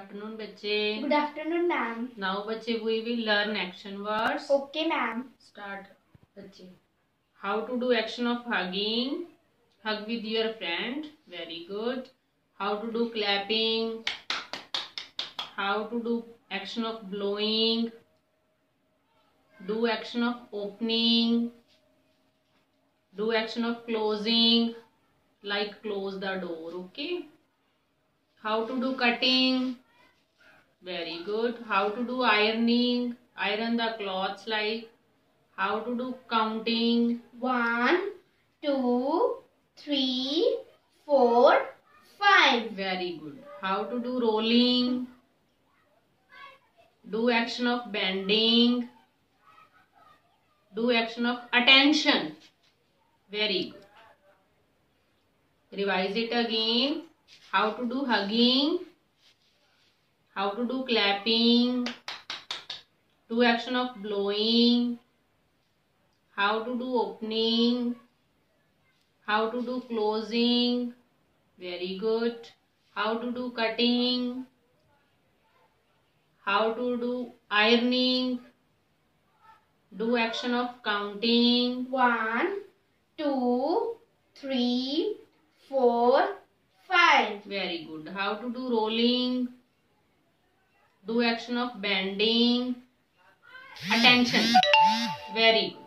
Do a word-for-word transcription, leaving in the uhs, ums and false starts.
afternoon, बच्चे. Good afternoon, ma'am. Now, बच्चे, we will learn action words. Okay, ma'am. Start, बच्चे. How to do action of hugging? Hug with your friend. Very good. How to do clapping? How to do action of blowing? Do action of opening. Do action of closing, like close the door. Okay. How to do cutting? Very good. How to do ironing? Iron the clothes like. How to do counting? One, two, three, four, five. Very good. How to do rolling? Do action of bending. Do action of attention. Very good. Revise it again. How to do hugging. How to do clapping. Do action of blowing. How to do opening. How to do closing. Very good. How to do cutting. How to do ironing. Do action of counting. One, two, three, four, five. Very good. How to do rolling. Do action of bending. Attention. Very good.